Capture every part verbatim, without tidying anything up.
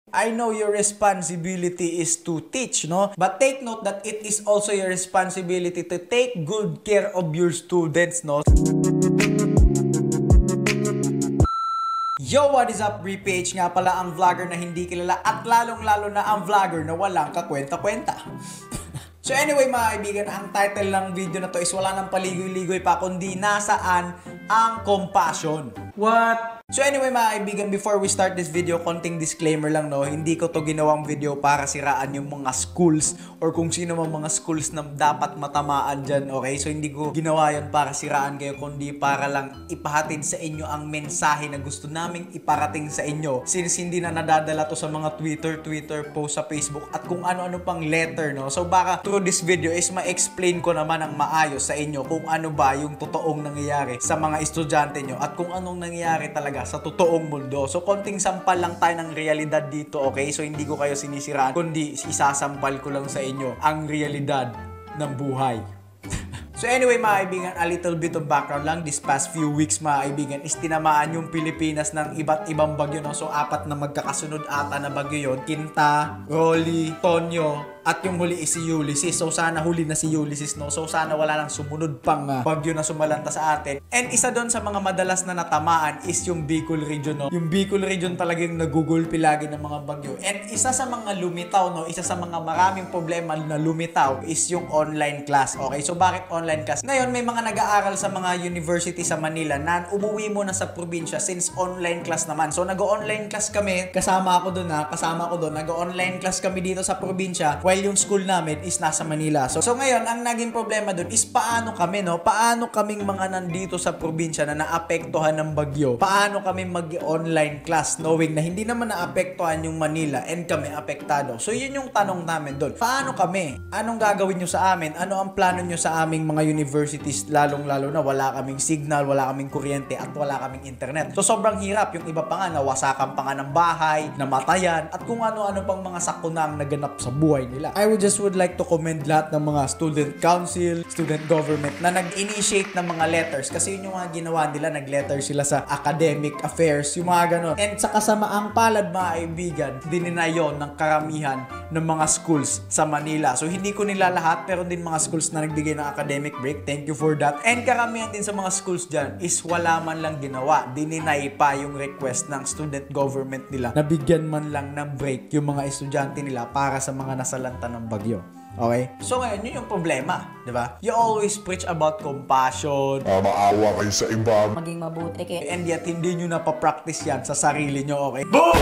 I know your responsibility is to teach, no? But take note that it is also your responsibility to take good care of your students, no? Yo, what is up, Bri P H? Nga pala ang vlogger na hindi kilala at lalong-lalo na ang vlogger na walang kakwenta-kwenta. So anyway mga kaibigan, ang title ng video na to is wala nang paligoy-ligoy pa kundi nasaan ang compassion. What? So anyway mga kaibigan, before we start this video, konting disclaimer lang, no, hindi ko to ginawang video para siraan yung mga schools or kung sino mang mga schools na dapat matamaan dyan, okay? So hindi ko ginawa yun para siraan kayo, kundi para lang ipahatid sa inyo ang mensahe na gusto naming iparating sa inyo, since hindi na nadadala to sa mga Twitter, Twitter post sa Facebook at kung ano-ano pang letter, no? So baka through this video is ma-explain ko naman ang maayos sa inyo kung ano ba yung totoong nangyayari sa mga estudyante nyo at kung anong nangyayari talaga sa totoong mundo. So konting sampal lang tayo ng realidad dito, okay? So hindi ko kayo sinisiraan, kundi isasampal ko lang sa inyo ang realidad ng buhay. So anyway mga kaibigan, a little bit of background lang. This past few weeks mga kaibigan is tinamaan yung Pilipinas ng iba't ibang bagyo, no? So apat na magkakasunod ata na bagyo yun. Kinta, Rolly, Tonyo, at yung huli is si Ulysses. So sana huli na si Ulysses, no? So sana wala nang sumunod pang uh, bagyo na sumalanta sa atin. And isa doon sa mga madalas na natamaan is yung Bicol region, no? Yung Bicol region talaga yung nagugulpi lagi ng mga bagyo. And isa sa mga lumitaw, no? Isa sa mga maraming problema na lumitaw is yung online class. Okay, so bakit online class? Ngayon may mga nag-aaral sa mga university sa Manila na umuwi mo na sa probinsya since online class naman. So nag-online class kami, kasama ako doon ha, kasama ako doon. Nag-online class kami dito sa probinsya while yung school namin is nasa Manila. So, so ngayon, ang naging problema doon is paano kami, no? Paano kaming mga nandito sa probinsya na naapektuhan ng bagyo? Paano kami mag-online class knowing na hindi naman naapektuhan yung Manila and kami apektado? So, yun yung tanong namin doon. Paano kami? Anong gagawin nyo sa amin? Ano ang plano nyo sa aming mga universities, lalong-lalo na wala kaming signal, wala kaming kuryente, at wala kaming internet. So, sobrang hirap. Yung iba pa nga, nawasakan pa nga ng bahay, namatayan, at kung ano-ano pang mga sakuna ang naganap sa buhay nila. I would just would like to commend lahat ng mga student council, student government na nag-initiate ng mga letters kasi yun yung mga ginawa nila, nag-letter sila sa academic affairs, yung mga ganon. And sa kasamaang palad mga kaibigan, dinina yon ng karamihan ng mga schools sa Manila. So hindi ko nila lahat, pero din mga schools na nagbigay ng academic break. Thank you for that. And karamihan din sa mga schools dyan is wala man lang ginawa. Dininay pa yung request ng student government nila na bigyan man lang ng break yung mga estudyante nila para sa mga nasalanta ng bagyo. Okay? So ngayon, yun yung problema, di ba? You always preach about compassion, uh, maawa kayo sa iba, maging mabuti kayo, and yet hindi nyo napapractice yan sa sarili nyo, okay? boom!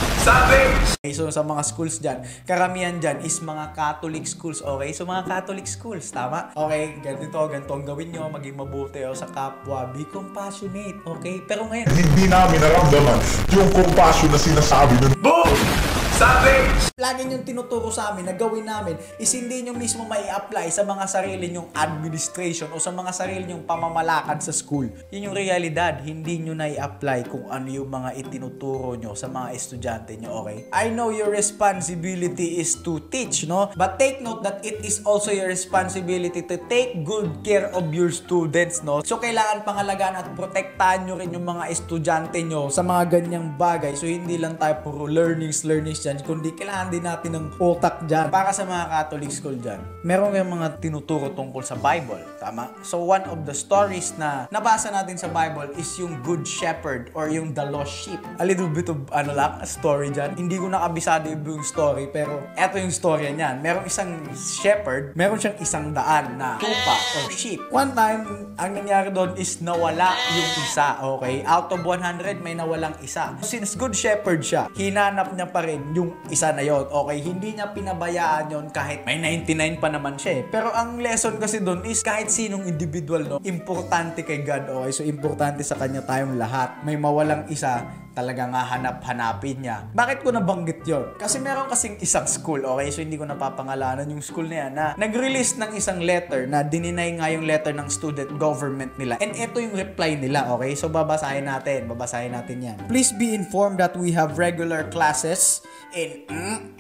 Sabi! Okay, so sa mga schools dyan, karamihan dyan is mga Catholic schools, okay? So mga Catholic schools, tama? Okay, ganito, ganito ang gawin nyo, maging mabuti o sa kapwa, be compassionate, okay? Pero ngayon, hindi namin naramdaman yung compassion na sinasabi nun. Boom! Sabi! Lagi niyong tinuturo sa amin na gawin namin is hindi nyo mismo mai apply sa mga sarili nyong administration o sa mga sarili nyong pamamalakad sa school. Yun yung realidad. Hindi nyo na-i-apply kung ano yung mga itinuturo nyo sa mga estudyante nyo, okay? I know your responsibility is to teach, no? But take note that it is also your responsibility to take good care of your students, no? So kailangan pangalagaan at protektahan nyo rin yung mga estudyante nyo sa mga ganyang bagay. So hindi lang tayo puro learnings, learnings dyan, kundi kailangan din natin ng utak dyan. Para sa mga Catholic school dyan, meron kayong mga tinuturo tungkol sa Bible, tama? So one of the stories na nabasa natin sa Bible is yung Good Shepherd or yung The Lost Sheep. A little bit of ano lang, a story dyan. Hindi ko nakabisado yung story, pero eto yung story niyan. Merong isang shepherd, meron siyang isang daan na tupa or sheep. One time, ang nangyari doon is nawala yung isa, okay? Out of one hundred, may nawalang isa. Since Good Shepherd siya, hinanap niya pa rin yung isa na yon, okay? Hindi niya pinabayaan yon kahit may ninety-nine pa naman siya eh. Pero ang lesson kasi doon is kahit sinong individual, no, importante kay God, okay? So importante sa kanya tayong lahat. May mawalang isa, talaga nga hanap-hanapin niya. Bakit ko nabanggit yon? Kasi meron kasing isang school, okay? So hindi ko napapangalanan yung school na yan, na nag-release ng isang letter na dininay nga yung letter ng student government nila. And ito yung reply nila, okay? So babasahin natin, babasahin natin yan. Please be informed that we have regular classes in mm,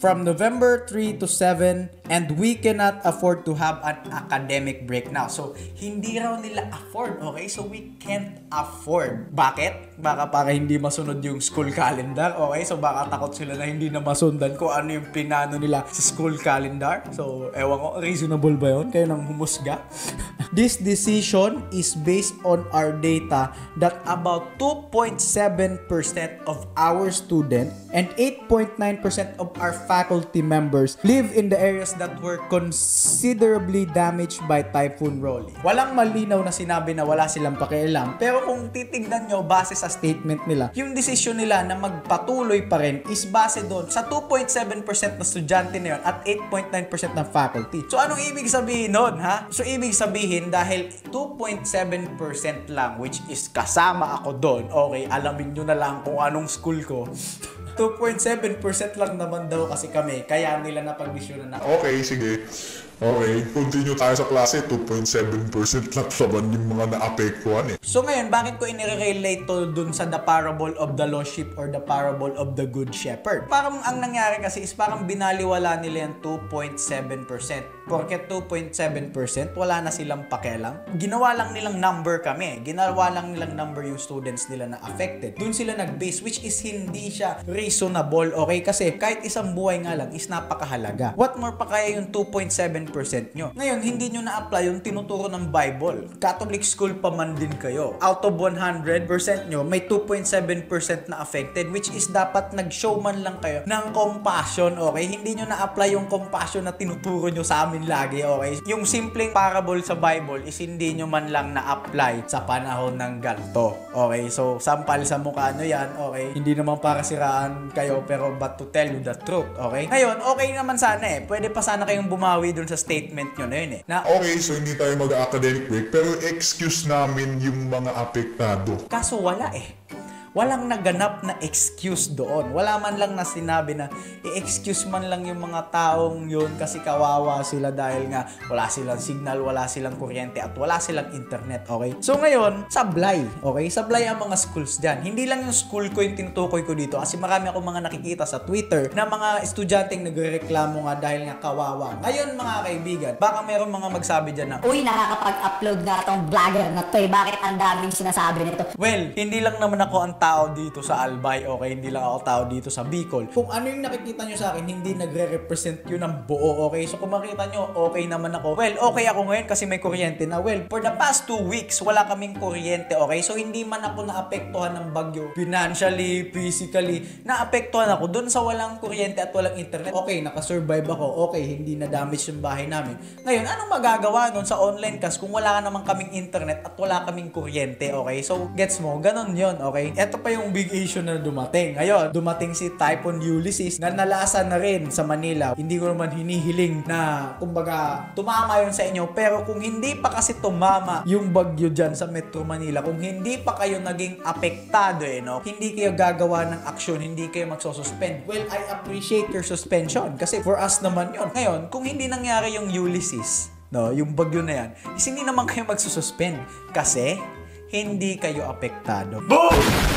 from November three to seven, and we cannot afford to have an academic break now. So, hindi raw nila afford, okay? So, we can't afford. Bakit? Baka para hindi masunod yung school calendar, okay? So, baka takot sila na hindi na masundan kung ano yung pinano nila sa school calendar. So, ewan ko, reasonable ba yun? Kayo nang humusga? This decision is based on our data that about two point seven percent of our students and eight point nine percent of our faculty members live in the areas that were considerably damaged by Typhoon Rolly. Walang malinaw na sinabi na wala silang pakialam, pero kung titignan nyo base sa statement nila, yung desisyon nila na magpatuloy pa rin is base doon sa two point seven percent na estudyante na yun at eight point nine percent ng faculty. So anong ibig sabihin nun, ha? So ibig sabihin dahil two point seven percent lang, which is kasama ako doon, okay, alamin nyo na lang kung anong school ko. two point seven percent lang naman daw kasi kami, kaya nila napagdesisyonan na Okay, sige. Okay, continue tayo sa klase. two point seven percent lang naman yung mga naapektuhan eh. So ngayon, bakit ko inirelate to dun sa the parable of the lost sheep or the parable of the good shepherd? Parang ang nangyari kasi is parang binaliwala nila yung two point seven percent. Porque two point seven percent, wala na silang pakialam. Ginawa lang nilang number kami. Ginawa lang nilang number yung students nila na affected. Dun sila nag-base, which is hindi siya reasonable, okay? Kasi kahit isang buhay nga lang is napakahalaga. What more pa kaya yung two point seven percent nyo? Ngayon, hindi nyo na-apply yung tinuturo ng Bible. Catholic school pa man din kayo. Out of one hundred percent nyo, may two point seven percent na affected, which is dapat nag-show man lang kayo ng compassion, okay? Hindi nyo na-apply yung compassion na tinuturo nyo sa amin lagi, okay? Yung simpleng parable sa Bible is hindi nyo man lang na-apply sa panahon ng ganito, okay? So, sampal sa mukha nyo yan, okay? Hindi naman para siraan kayo, pero but to tell you the truth, okay? Ngayon, okay naman sana eh. Pwede pa sana kayong bumawi dun sa statement nyo na yun eh. Na, Okay, so hindi tayo mag-academic break, pero excuse namin yung mga apektado. kaso wala eh. Walang naganap na excuse doon. Wala man lang na sinabi na i-excuse man lang yung mga taong yun kasi kawawa sila dahil nga wala silang signal, wala silang kuryente at wala silang internet, okay? So ngayon, sablay, okay? Sablay ang mga schools dyan. Hindi lang yung school ko yung tinutukoy ko dito kasi marami akong mga nakikita sa Twitter na mga estudyanteng nagreklamo nga dahil nga kawawa. Ngayon mga kaibigan, baka meron mga magsabi dyan na, Uy, nakakapag-upload na itong vlogger na to eh. Bakit ang daming sinasabi nito? well, hindi lang naman ako ang tao dito sa Albay, okay? Hindi lang ako tao dito sa Bicol. Kung ano yung nakikita nyo sa akin, hindi nagre-represent yun ng buo, okay? So kung makita nyo, okay naman ako. Well, okay ako ngayon kasi may kuryente na. Well, for the past two weeks, wala kaming kuryente, okay? So hindi man ako naapektuhan ng bagyo. Financially, physically, naapektuhan ako dun sa walang kuryente at walang internet. Okay, nakasurvive ako. Okay, hindi na-damage yung bahay namin. Ngayon, anong magagawa nun sa online class kung wala ka naman kaming internet at wala kaming kuryente, okay? So, gets mo? Ganon yun, okay? Ito pa yung big issue na dumating. Ngayon, dumating si Typhoon Ulysses na nalasa na rin sa Manila. Hindi ko naman hinihiling na, kumbaga, tumama yun sa inyo. Pero kung hindi pa kasi tumama yung bagyo dyan sa Metro Manila, kung hindi pa kayo naging apektado, eh, no? Hindi kayo gagawa ng aksyon, hindi kayo magsususpend. Well, I appreciate your suspension kasi for us naman yun. Ngayon, kung hindi nangyari yung Ulysses, no, yung bagyo na yan, is hindi naman kayo magsususpend kasi hindi kayo apektado. Boom!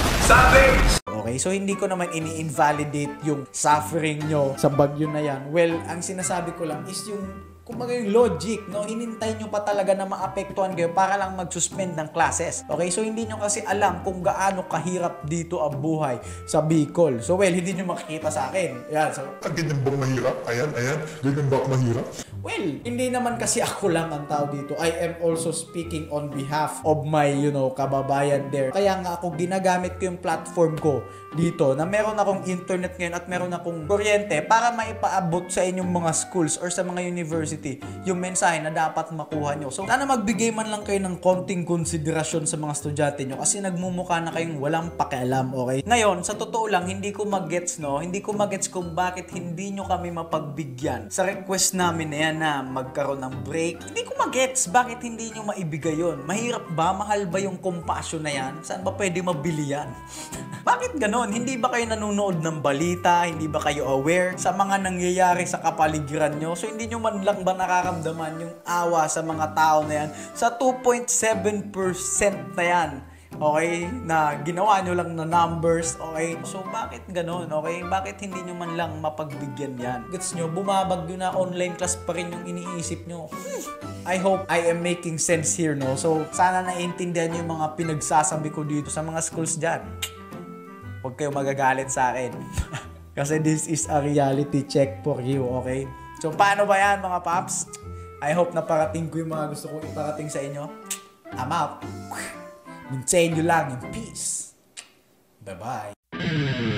Savage! Okay, so hindi ko naman ini-invalidate yung suffering nyo sa bagyo na yan. Well, ang sinasabi ko lang is yung, kumbaga yung logic, no? Hinintay nyo pa talaga na maapektuhan kayo para lang mag-suspend ng classes. Okay, so hindi nyo kasi alam kung gaano kahirap dito ang buhay sa Bicol. So well, hindi nyo makikita sa akin. Yan, so, Ah, ganyan bang mahirap? Ayan, ayan. Ganyan ba mahirap? well, hindi naman kasi ako lang ang tao dito. I am also speaking on behalf of my, you know, kababayan there. Kaya nga ako ginagamit ko yung platform ko dito na meron akong internet ngayon at meron akong kuryente para maipaabot sa inyong mga schools or sa mga university yung mensahe na dapat makuha nyo. So, sana magbigay man lang kayo ng konting konsiderasyon sa mga estudyante nyo kasi nagmumukha na kayong walang pakialam, okay? Ngayon, sa totoo lang, hindi ko magets, no? Hindi ko magets kung bakit hindi nyo kami mapagbigyan sa request namin na yan na magkaroon ng break. Hindi ko magets bakit hindi nyo maibigay yun. Mahirap ba? Mahal ba yung compassion na yan? Saan ba pwede mabili yan? Bakit ganon? Hindi ba kayo nanonood ng balita? Hindi ba kayo aware sa mga nangyayari sa kapaligiran nyo? So hindi nyo man lang ba nakaramdaman yung awa sa mga tao na yan? Sa two point seven percent na yan, okay, na ginawa nyo lang na numbers, okay? So, bakit ganun, okay? Bakit hindi nyo man lang mapagbigyan yan? Gets nyo, bumabagyo na online class pa rin yung iniisip nyo. I hope I am making sense here, no? So, sana naiintindihan nyo yung mga pinagsasabi ko dito sa mga schools dyan. Huwag kayo magagalit sa akin. Kasi this is a reality check for you, okay? So, paano ba yan, mga paps? I hope na parating ko yung mga gusto kong iparating sa inyo. I'm out. Mintayin nyo lang yung peace. Bye-bye.